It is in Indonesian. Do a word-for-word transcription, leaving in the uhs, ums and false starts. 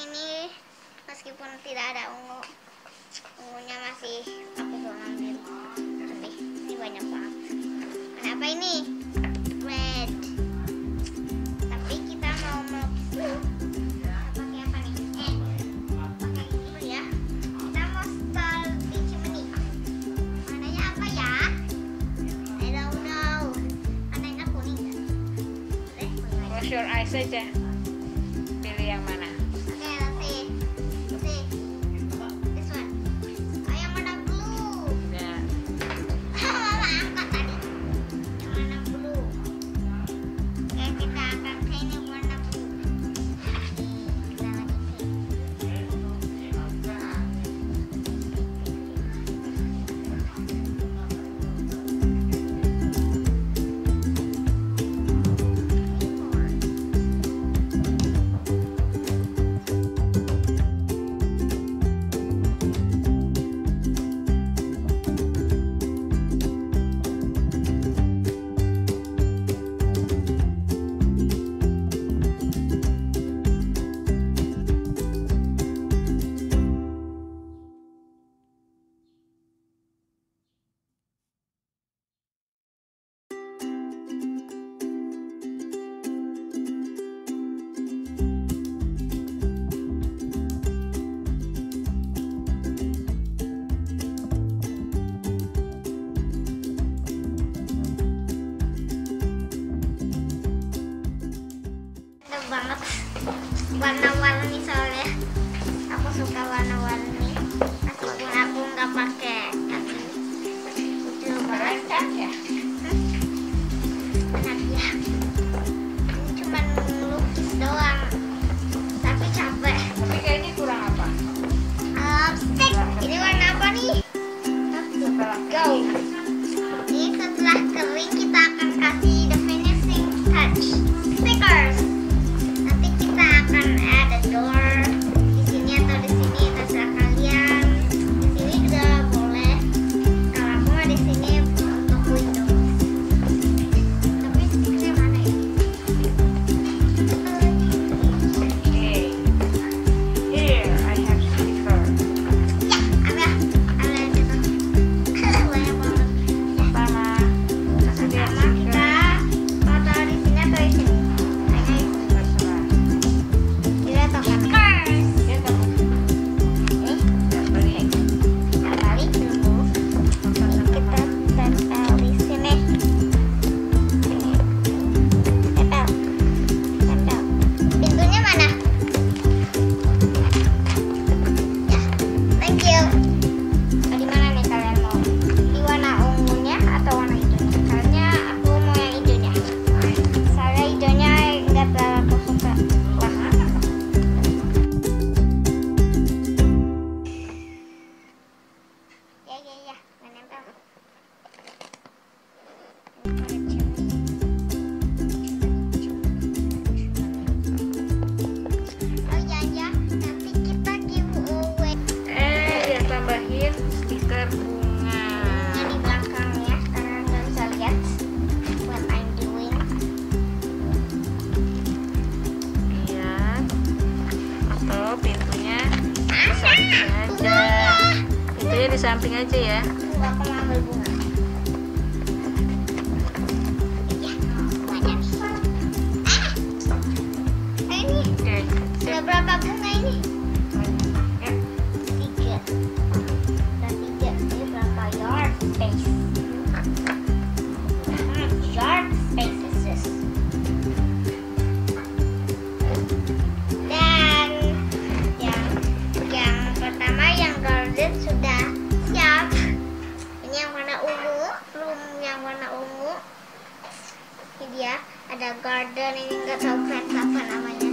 ini meskipun tidak ada ungu, ungunya masih aku belum ambil. Tapi ini banyak banget. Kenapa ini? Red. Tapi kita mau melukis. Pakai apa nih? Eh, pakai ini dulu ya. Kita mau start di chimney. Warnanya apa ya? I don't know. Warnanya kuning kan? Eh, Close your eyes saja. Pilih yang mana? Oke, let's see. Let's see. This one. Oh, yang warna blue. Ya. Mama angkat tadi. Yang warna blue. Oke, kita akan paint yang warna blue. Kita lagi paint. Enak banget warna-warni soalnya aku suka warna-warni meskipun aku nggak pakai tapi lucu banget Keren kan ya? enak ya. Ini cuma lukis doang tapi capek. Tapi kayaknya kurang apa? Lipstick. Ini warna apa nih? Setelah Go. Ini setelah kering kita akan kasih the finishing touch stickers. Nanti kita akan add a door di sini atau di sini terserah kalian. Di sini juga boleh. Kalau aku mah di sini untuk window. Tapi stikernya mana ya? Okay. Here I have sticker. Ya, ambil, ambil yang situ. Banyak banget. Pertama, kasih dia Pertama kita mau taruh di sini atau di sini? Kayaknya di sini. terserah. Kita taruh stickers. Dia tahu. Nih. Ya, beli. Kita balik dulu. Ini kita tempel di sini. Sini. Tempel. Tempel. Pintunya mana? Ya, thank you. Oh, di mana nih kalian mau? Di warna ungunya atau warna hijaunya? Kayaknya aku mau yang hijaunya. Soalnya hijaunya nggak terlalu aku suka. Wah. Ya ya ya, menempel. Oh ya ya, nanti kita giveaway Eh, dia tambahin stiker bunga. bunga di belakang ya, karena nggak bisa lihat what I'm doing. Lihat. Atau pintunya di Ada samping aja. bunganya. Pintunya di samping aja ya. Tunggu, aku mau ambil bunga. Ya, bunganya nih. Ah, ini Oke. ada berapa bunga ini? Ya. Tiga. Dan tiga. Ini berapa yard space? Hmm, yard space is this. Dan yang yang pertama yang garden sudah siap. Ini yang warna ungu, room yang warna ungu. Ini dia ada garden, ini nggak tahu plants apa namanya.